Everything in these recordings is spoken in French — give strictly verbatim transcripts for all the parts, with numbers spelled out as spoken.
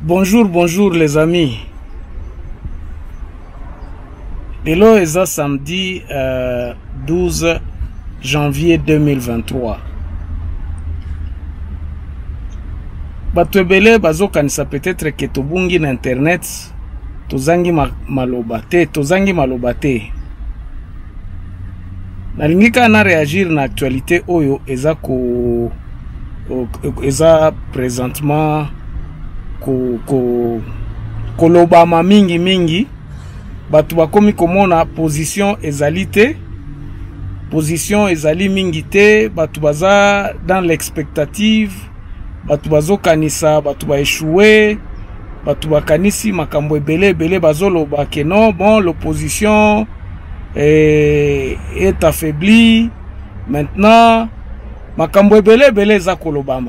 Bonjour, bonjour les amis. Lelo eza samedi euh, douze janvier deux mille vingt-trois. Bato ebele bazo kanisa peut-être que tobungi na internet tozangi ma, maloba te, tozangi maloba te. Nalingi ka na réagir na actualité oyo eza ko eza présentement ko ko kolobama mingi mingi. Batu bakomi komona position ezali te, position ezali mingi te, batu baza dans l'expectative, batu bazo kanisa, batu ba échoué, batu bakanisi makambo ebele ebele bazo loba que non, bon, l'opposition est, est affaiblie. Maintenant, makambo ebele ebele eza kolobama.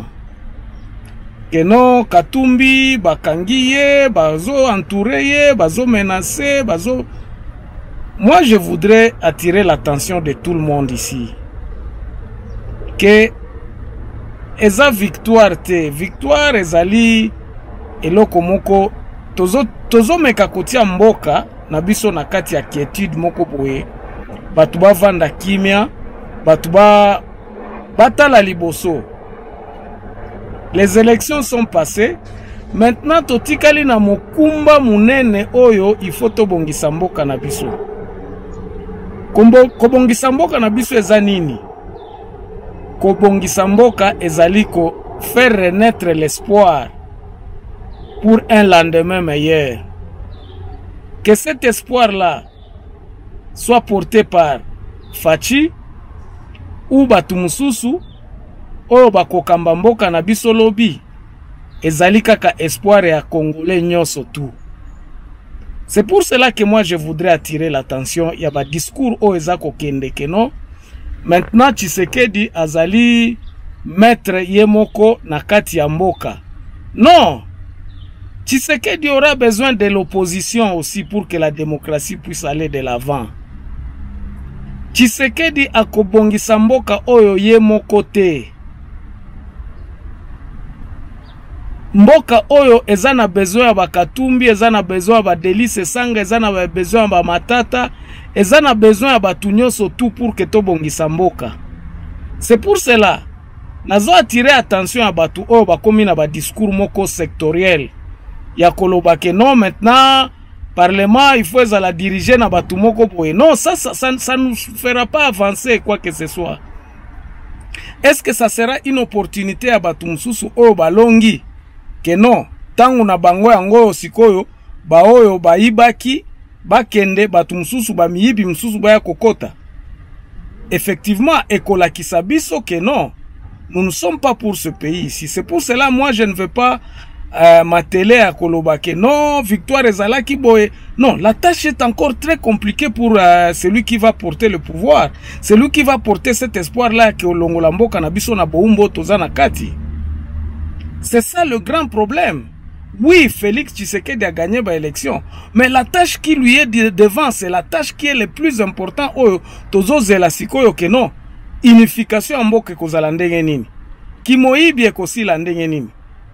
Que non, Katumbi, bakangiye, bazo entouré, bazo menacé, bazo... Moi, je voudrais attirer l'attention de tout le monde ici. Que eza victoire te, victoire ezali eloko moko tozo tozo meka kotia mboka na biso na kati ya quiétude moko boye. Batu ba vanda kimia, batu ba batala liboso. Les élections sont passées. Maintenant, totikali na mokumba munene oyo il faut tobongisa mboka na biso. Kombo kobongisa mboka na biso eza nini? Kobongisa mboka ezali ko faire renaître l'espoir pour un lendemain meilleur. Que cet espoir-là soit porté par Fachi ou Batumususu oyo bakokamba mboka na biso lobi ezali kaka espoir ya Congolais nyonso tout. C'est pour cela que moi je voudrais attirer l'attention ya ba discours oyo eza kokende ke non. Maintenant Tshisekedi azali maître yemoko na kati ya mboka. Non. Tshisekedi aura besoin de l'opposition aussi pour que la démocratie puisse aller de l'avant. Tshisekedi akobongisa mboka oyo yemoko te. Mboka oyo eza na besoin ya Bakatumbi, eza na besoin ya Badelice Sanga, eza na besoin ya Bamatata, eza na besoin ya batu nyonso tout pour que tobongisa mboka. C'est pour cela nazo attirer attention à batu oyo bakomi na ba discours moko sectoriel ya koloba que non, maintenant parlement il faut la diriger na batu moko boye. Non, ça ça ça ça nous fera pas avancer quoi que ce soit. Est-ce que ça sera une opportunité à batu mususu oyo balongi que non, tangu na bango yango sikoyo ba oyo baibaki bakende batu mususu ba miyibi mususu ba ya kokota. Effectivement, ekola kisabiso que non, nous ne sommes pas pour ce pays ici. C'est pour cela moi je ne veux pas euh, m'atteler à koloba que non, victoire ezalaki boye. Non, la tâche est encore très compliquée pour euh, celui qui va porter le pouvoir, celui qui va porter cet espoir là que olongola mboka na biso na boumbo tozana kati. C'est ça le grand problème. Oui, Félix Tshisekedi a gagné par l'élection, mais la tâche qui lui est devant, c'est la tâche qui est le plus important. Oh, tozo zela sikoyo que non. Unification mboke kozala ndenge nini. Kimoyibi ekosila ndenge nini.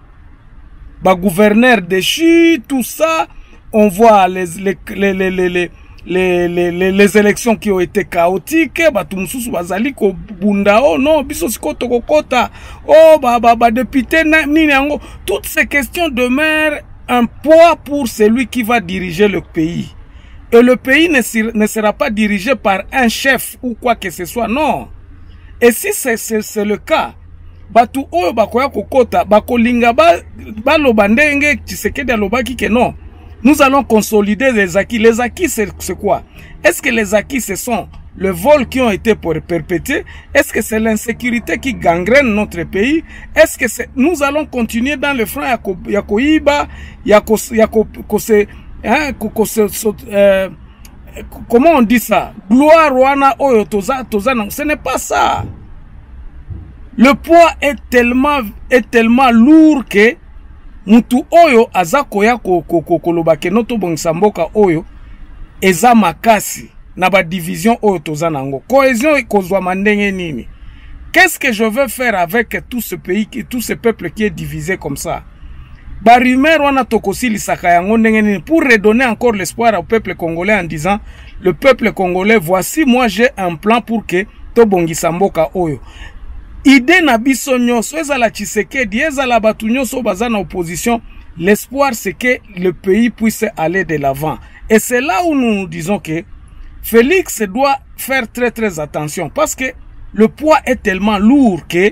Ba gouverneur déchu, tout ça, on voit les les les les les, les Les, les, les, les élections qui ont été chaotiques, batumsusu bazali ko bunda, oh non, biso siko toko kota, oh ba ba ba député nini yango. Toutes ces questions demeurent un poids pour celui qui va diriger le pays. Et le pays ne, ne sera pas dirigé par un chef ou quoi que ce soit, non. Et si c'est le cas, batu oyo bakoya kokota, bakolinga ba ba lobandenge Tshisekedi alobaki que non. Nous allons consolider les acquis. Les acquis, c'est quoi? Est-ce que les acquis, ce sont les vols qui ont été perpétrés? Est-ce que c'est l'insécurité qui gangrène notre pays? Est-ce que c'est... Nous allons continuer dans le front Yakoiba, Yako... Yako... Comment on dit ça? Gloire, Wana, Oyo, Toza, Toza. Non, ce n'est pas ça. Le poids est tellement, est tellement lourd que mutu oyo azako ya koloba ke noto bongisa mboka oyo eza makasi na ba division oyo toza nango. Cohésion kozwa mandenge nini? Qu'est-ce que je veux faire avec tout ce pays, tout ce peuple qui est divisé comme ça? ba rumeur wana tokosili saka yango ndenge pour redonner encore l'espoir au peuple congolais en disant le peuple congolais, voici moi j'ai un plan pour que tobongisa mboka oyo. Idée na biso nyonso ezala Tshisekedi ezala batu nyonso baza na opposition, l'espoir c'est que le pays puisse aller de l'avant. Et c'est là où nous nous disons que Félix doit faire très très attention parce que le poids est tellement lourd que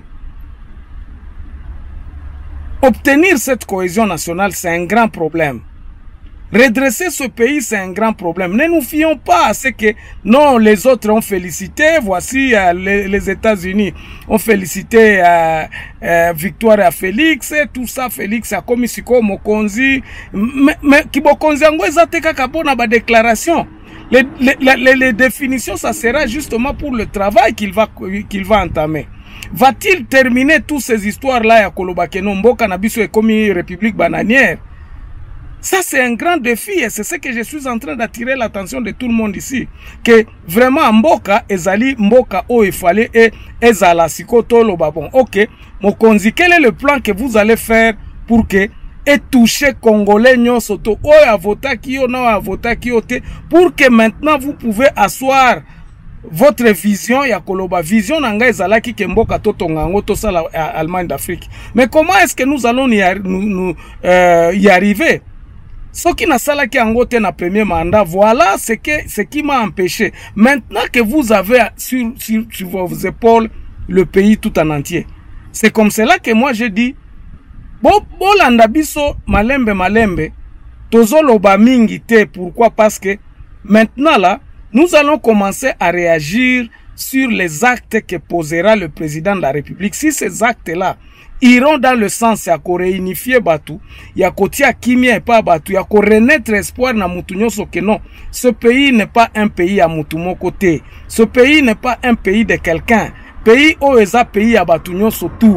obtenir cette cohésion nationale, c'est un grand problème. Redresser ce pays, c'est un grand problème. Ne nous fions pas à ce que non, les autres ont félicité. Voici euh, les, les États-Unis ont félicité euh, euh, victoire à Félix, et tout ça. Félix a commis siko mokonzi. Mais kibokonzi ango ezateka kabona ba déclaration. Les, les, les, les définitions, ça sera justement pour le travail qu'il va qu'il va entamer. Va-t-il terminer toutes ces histoires-là à Kolobakeno Mboka Nabiso et commis République bananière? Ça, c'est un grand défi et c'est ce que je suis en train d'attirer l'attention de tout le monde ici. Que vraiment, Mboka, Ezali, Mboka, oh, il fallait, et Ezala, Siko, Tolo, Babon. Ok, Mokonzi, quel est le plan que vous allez faire pour que, et toucher Congolais, Nyon Soto, oh, à vota qui, oh, non, à vota qui, oh, pour que maintenant vous pouvez asseoir votre vision, ya Koloba, vision, nanga, Ezala, qui, Mboka, Totonga, to ça, l'Allemagne d'Afrique. Mais comment est-ce que nous allons y, nous, nous, euh, y arriver? Ce qui n'a pas qui en gote na premier mandat, voilà ce que ce qui m'a empêché. Maintenant que vous avez sur, sur, sur vos épaules le pays tout en entier, c'est comme cela que moi je dis, bon, bolanda biso malembe malembe, tozolo ba mingi te. Pourquoi? Parce que maintenant là, nous allons commencer à réagir sur les actes que posera le président de la République. Si ces actes-là iront dans le sens ya ko réunifier Batu, ya kotia kimia et pas Batu, ya ko renaître espoir na mutu nyonso que non, ce pays n'est pas un pays à mutu mon côté. Ce pays n'est pas un pays de quelqu'un. Pays o eza pays à Batu nyonso tout.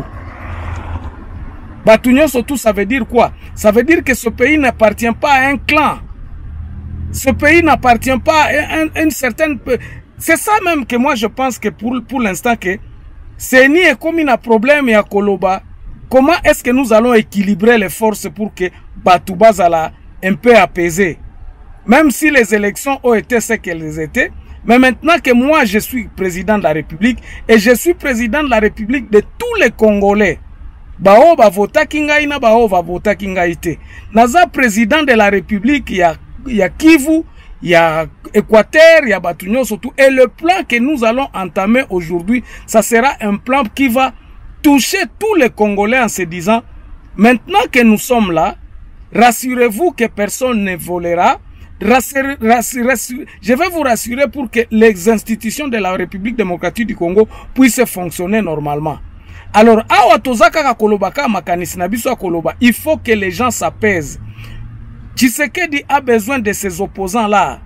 Batu nyonso tout, ça veut dire quoi? Ça veut dire que ce pays n'appartient pas à un clan. Ce pays n'appartient pas à une certaine... C'est ça même que moi je pense que pour, pour l'instant que c'est ni comme un problème à Koloba. Comment est-ce que nous allons équilibrer les forces pour que Batouba Zala un peu apaisé? Même si les élections ont été ce qu'elles étaient, mais maintenant que moi je suis président de la République et je suis président de la République de tous les Congolais, Bao ba vota kingaina, bao va vota kingaite. Naza président de la République, il y a, il y a Kivu, il y a Équateur, il y a Batunyo surtout. Et le plan que nous allons entamer aujourd'hui, ça sera un plan qui va toucher tous les Congolais en se disant, maintenant que nous sommes là, rassurez-vous que personne ne volera. Rassure, rassure, rassure, je vais vous rassurer pour que les institutions de la République démocratique du Congo puissent fonctionner normalement. Alors, awa tozaka kolobaka makanisi na biso koloba, il faut que les gens s'apaisent. Tshisekedi a besoin de ses opposants là.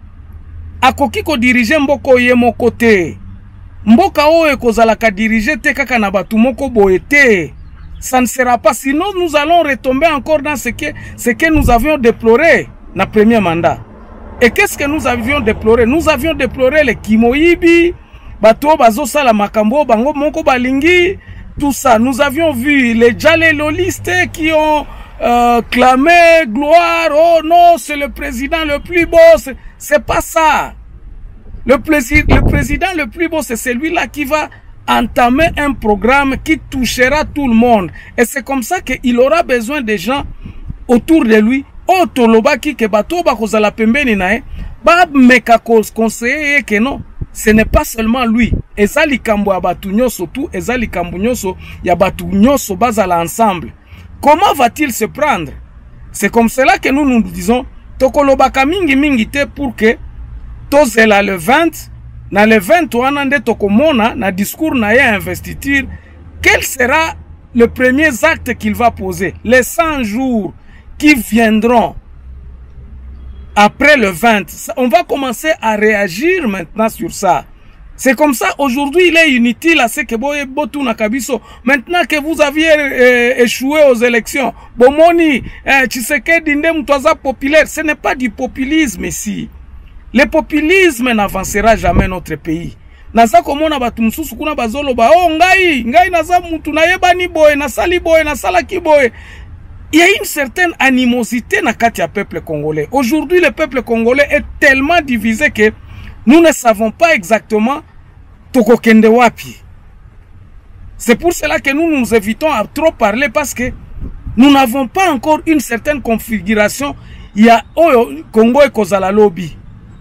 Akoki ko diriger mboko ye moko te. Mboka oyo ekozalaka diriger te kaka na batu moko boye te. Ça ne sera pas, sinon nous allons retomber encore dans ce que ce que nous avions déploré na premier mandat. Et qu'est-ce que nous avions déploré? Nous avions déploré les Kimoyibi, bato bazo sala makambo bango moko balingi. Tout ça, nous avions vu les Djalelolistes qui ont euh, clamé gloire. Oh non, c'est le président le plus beau. C'est pas ça. Le, le président le plus beau, c'est celui-là qui va entamer un programme qui touchera tout le monde. Et c'est comme ça qu'il aura besoin des gens autour de lui. Oh, toloba ki ke bato ba kozala pembeni nae, ba meka conseiller que non. Ce n'est pas seulement lui. Ezali kambo ya batu nyoso tout, ezali kambo nyoso ya batu nyoso bazala ensemble. Comment va-t-il se prendre? C'est comme cela que nous nous disons, tokolobaka mingi mingi te pour que tozela le vingt, na le vingt wana nde tokomona na discours na ye investiture, quel sera le premier acte qu'il va poser? Les cent jours qui viendront après le vingt, on va commencer à réagir maintenant sur ça. C'est comme ça, aujourd'hui, il est inutile à ce que Boye Botou Nakabiso. Maintenant que vous aviez euh, échoué aux élections, Bomoni, euh, Tshisekedi Ndem Toaza populaire, ce n'est pas du populisme ici. Le populisme n'avancera jamais notre pays. Naza komona batu mususu kuna bazolo ba oh ngai, ngai naza mutu na yebani boye, na sali boye, na salaki boye. il y a une certaine animosité dans le peuple congolais. Aujourd'hui, le peuple congolais est tellement divisé que nous ne savons pas exactement toko kende wapi. C'est pour cela que nous nous évitons à trop parler parce que nous n'avons pas encore une certaine configuration. Il y a au Congo et Kozala lobby.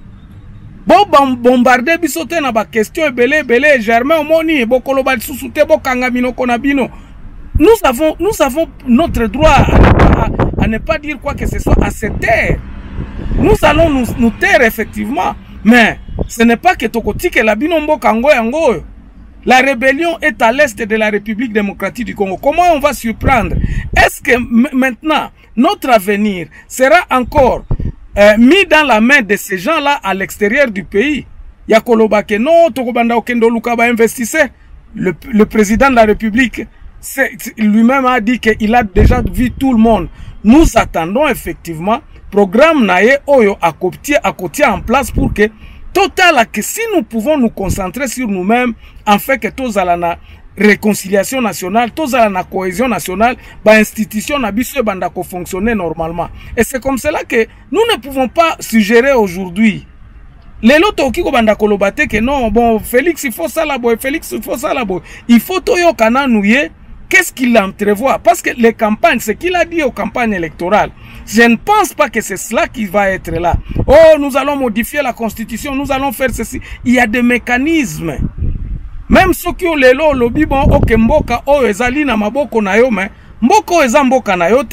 Bon bombarder bisote na ba question belé belé Germain Omoni bokolo ba susute bokangamino konabino. Nous avons nous avons notre droit à ne, pas, à ne pas dire quoi que ce soit à se taire. Nous allons nous, nous taire effectivement, mais ce n'est pas que tokoti que la binombo kango yango. La rébellion est à l'est de la République démocratique du Congo. Comment on va surprendre? Est-ce que maintenant, notre avenir sera encore euh, mis dans la main de ces gens-là à l'extérieur du pays? Yakolobake non, Tokobanda Okendo Lukaba investisseur. Le, le président de la République lui-même a dit qu'il a déjà vu tout le monde. Nous attendons effectivement programme Naye Oyo à côté en place pour que total que si nous pouvons nous concentrer sur nous-mêmes, en fait que tous à la réconciliation nationale, tous à la cohésion nationale, bah institution na biso banda ko fonctionner normalement. Et c'est comme cela que nous ne pouvons pas suggérer aujourd'hui. Les loto qui ko banda kolobate que non, bon Félix il faut ça là boy, Félix il faut ça là boy. Il faut toyo kana nouye. Qu'est-ce qu'il entrevoit? Parce que les campagnes, ce qu'il a dit aux campagnes électorales, je ne pense pas que c'est cela qui va être là. Oh, nous allons modifier la constitution, nous allons faire ceci. Il y a des mécanismes. Même ceux qui ont les lots, lobby, bon, ok, mboka, oh, ezali na maboko na yo, mais mboko eza mboka na yo te.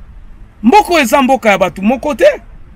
Mboko eza mboka ya batu moko te.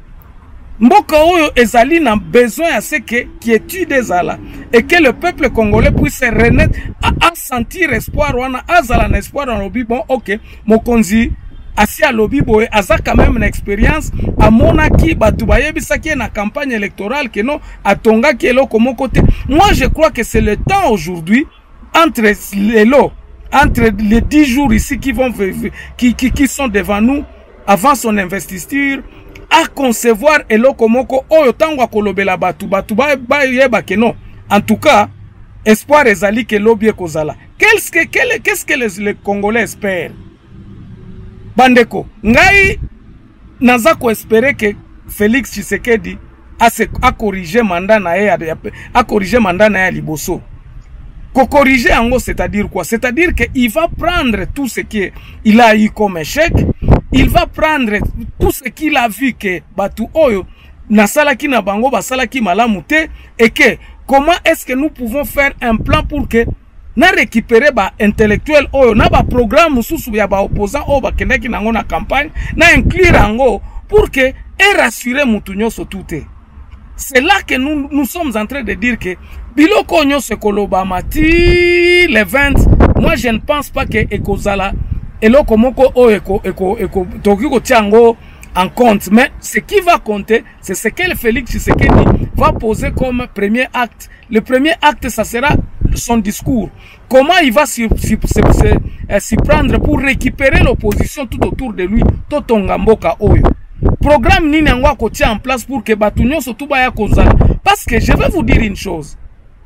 Mboka oyo ezali na besoin à ce que quiétude ezala et que le peuple congolais puisse se renaître à, à sentir espoir wana azala na espoir dans lobby bon ok mokonzi asi a lobby boy aza quand même une expérience à monaki batu bayebisa ki na campagne électorale que non atonga ki eloko moko te. Moi je crois que c'est le temps aujourd'hui entre les lots entre les dix jours ici qui vont qui, qui, qui sont devant nous avant son investiture à concevoir eloko moko oyo tango kolobela batu batu ba ba yeba ke non. En tout cas, espoir ezali ke lobby ekozala. Qu'est-ce que qu'est-ce que les, les Congolais espèrent? Bandeko, ngai nazako espérer que Félix Tshisekedi a se a corriger mandat na ye a corriger mandat na ye liboso. Ko corriger ango c'est-à-dire quoi? C'est-à-dire que il va prendre tout ce qui il a eu comme échec. Il va prendre tout ce qu'il a vu que Batu Oyo, Nasalaki na bango, Basalaki malamute, et que comment est-ce que nous pouvons faire un plan pour que na récupérer ba intellectuel Oyo, na ba programme sous ya ba opposant Oyo, ba kendaki nango na campagne, na inclure ango pour que et rassurer Moutounyo so tout. C'est là que nous, nous sommes en train de dire que Biloko Nyo se kolobamati les vingt, moi je ne pense pas que Ekozala et là, comment on eko eko eko tokiko tiango en compte, mais ce qui va compter, c'est ce que le Félix Tshisekedi va poser comme premier acte. Le premier acte, ça sera son discours. Comment il va s'y prendre pour récupérer l'opposition tout autour de lui, Totongamboka Oyo. Programme nini angwa ko tia en place pour que Batunyo surtout baya kozala. Parce que je vais vous dire une chose.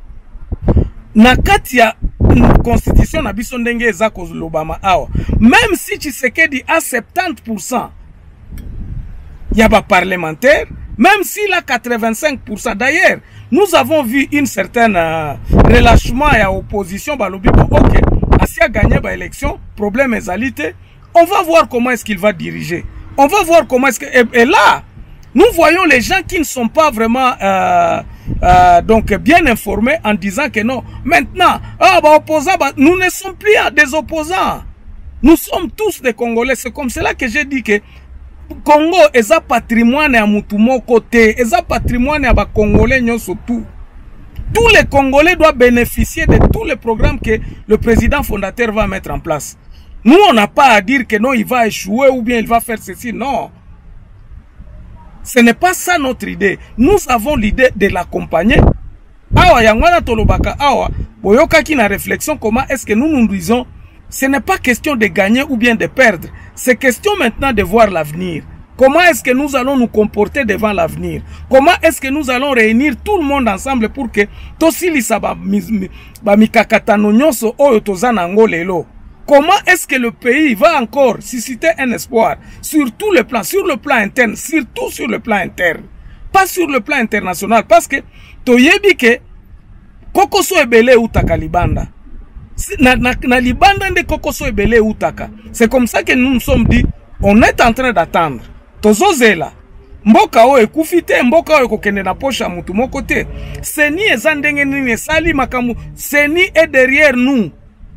Nakatia constitution na biso ndenge eza kozolobama awa, même si Tshisekedi a soixante pour cent ya ba parlementaire, même s'il a quatre-vingt-cinq pour cent, d'ailleurs nous avons vu une certaine euh, relâchement à opposition balobi bon ok asi a gagné ba élection, problème ezalité, on va voir comment est-ce qu'il va diriger, on va voir comment est-ce que et, et là nous voyons les gens qui ne sont pas vraiment euh, euh, donc bien informés en disant que non, maintenant, ah, bah, opposants, bah, nous ne sommes plus des opposants. Nous sommes tous des Congolais. C'est comme cela que j'ai dit que Congo est un patrimoine à Moutumo côté, est un patrimoine à Congolais surtout. Tous les Congolais doivent bénéficier de tous les programmes que le président fondateur va mettre en place. Nous, on n'a pas à dire que non, il va échouer ou bien il va faire ceci. Non. Ce n'est pas ça notre idée. Nous avons l'idée de l'accompagner. Awa yangwana tolobaka awa boyoka ki na réflexion comment est-ce que nous nous disons ce n'est pas question de gagner ou bien de perdre. C'est question maintenant de voir l'avenir. Comment est-ce que nous allons nous comporter devant l'avenir? Comment est-ce que nous allons réunir tout le monde ensemble pour que tosili sa ba mikakatano nyonso oyo tozana ngo lelo. comment est-ce que le pays va encore susciter un espoir sur tous les plans, sur le plan interne, surtout sur le plan interne, pas sur le plan international, parce que toyebi ke kokoso ebele utaka libanda. Na, na, na libanda nde kokoso ebele utaka. C'est comme ça que nous nous sommes dit, on est en train d'attendre. Tozozela. Mboka o ekufite, mboka o ekokende na pocha mutu moko te. Seni ezandenge nini sali makamu, Seni est derrière nous.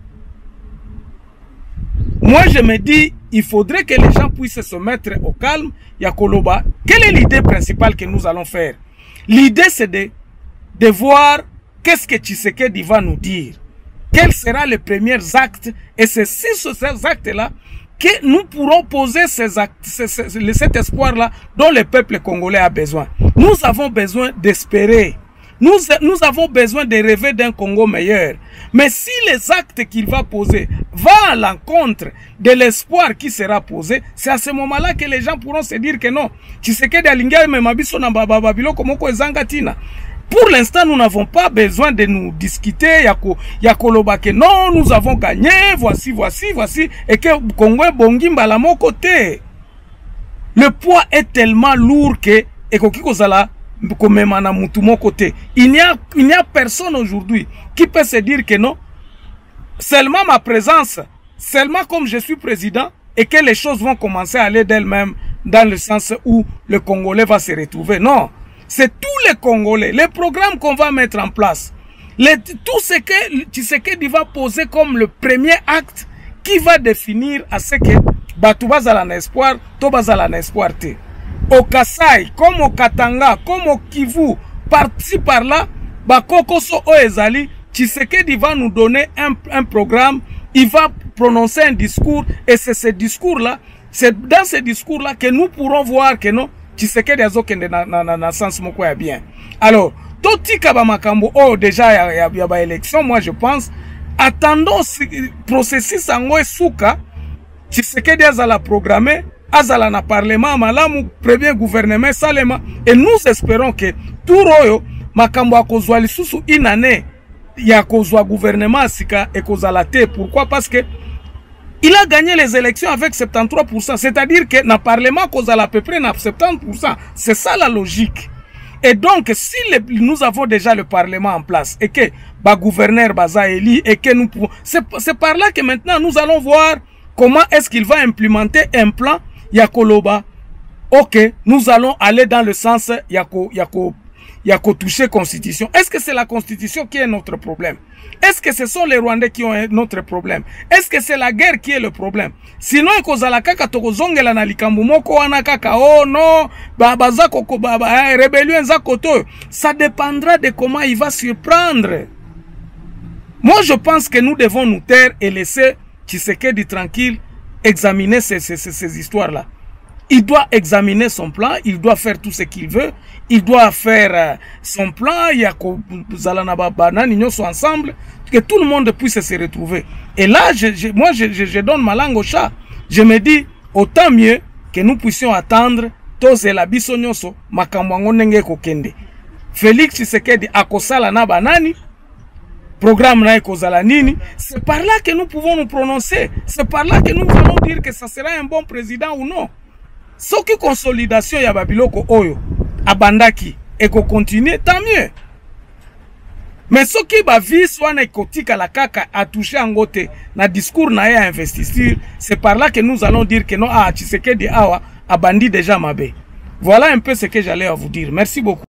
Moi je me dis, il faudrait que les gens puissent se mettre au calme. Yakoloba, quelle est l'idée principale que nous allons faire? L'idée c'est de, de voir qu'est-ce que Tshisekedi va nous dire. Quels seront les premiers actes? Et c'est sur ces actes-là que nous pourrons poser ces actes, ces, ces, cet espoir-là dont le peuple congolais a besoin. Nous avons besoin d'espérer. Nous, nous avons besoin de rêver d'un Congo meilleur. Mais si les actes qu'il va poser vont à l'encontre de l'espoir qui sera posé, c'est à ce moment-là que les gens pourront se dire que non. Tshisekedi alingia memabiso na bababilo komoko ezangatina. Pour l'instant, nous n'avons pas besoin de nous discuter. Yako, yakoloba que non, nous avons gagné, voici, voici, voici, et que Congo est bongi mbalamo côté. Le poids est tellement lourd que, et kokikoza côté. Il n'y a, il n'y a personne aujourd'hui qui peut se dire que non, seulement ma présence, seulement comme je suis président, et que les choses vont commencer à aller d'elles-mêmes dans le sens où le Congolais va se retrouver. Non. C'est tous les Congolais, les programmes qu'on va mettre en place, les, tout ce que Tshisekedi va poser comme le premier acte qui va définir à ce que Batouba Zalana espoir, Toba Zalana espoir te. Au Kasaï, comme au Katanga, comme au Kivu, par-ci par-là, Bakokoso Oezali, Tshisekedi va nous donner un, un programme, il va prononcer un discours, et c'est ce discours-là, c'est dans ce discours-là que nous pourrons voir que non, Tshisekedi azokende na na na, na sens moko ya bien. Alors, totika ba makambo oh déjà ya ya, ya ba élection, moi je pense attendons processus ango esuka Tshisekedi azala programmer, azala na parlement malamu, premier gouvernement salema, et nous espérons que tout royo makambo akozwa lisusu inane ya kozwa gouvernement sika ekozala te. Pourquoi? Parce que il a gagné les élections avec soixante-treize pour cent. C'est-à-dire que dans le Parlement, cause à peu près soixante-dix pour cent. C'est ça la logique. Et donc, si les, nous avons déjà le Parlement en place et que bah, gouverneur Baza éli et que nous pouvons... C'est par là que maintenant nous allons voir comment est-ce qu'il va implémenter un plan Yakoloba. Ok, nous allons aller dans le sens Yako, Yako, Yako toucher Constitution. Est-ce que c'est la Constitution qui est notre problème? Est-ce que ce sont les Rwandais qui ont notre problème? Est-ce que c'est la guerre qui est le problème? Sinon, ekozala kaka tokozongela na likambo moko wana kaka oh non, babaza koko baba rébellion za koto. Ça dépendra de comment il va surprendre. Moi, je pense que nous devons nous taire et laisser Tshisekedi tranquille examiner ces, ces, ces, ces histoires-là. Il doit examiner son plan, il doit faire tout ce qu'il veut, il doit faire euh, son plan, il y a ensemble, que tout le monde puisse se retrouver. Et là, je, je, moi, je, je, je donne ma langue au chat. Je me dis, autant mieux que nous puissions attendre, tozela biso nyonso, makambo yango ndenge kokende. Félix Tshisekedi akosala na banani, programme na ekozala nini, c'est par là que nous pouvons nous prononcer, c'est par là que nous allons dire que ça sera un bon président ou non. Soki consolidation ya babiloko oyo abandaki et ko continuer tant mieux. Mais soki ba vis wana ekotika la kaka a touché angote na discours na ya investiture, c'est par là que nous allons dire que non ah Tshisekedi awa abandi déjà mabe. Voilà un peu ce que j'allais à vous dire. Merci beaucoup.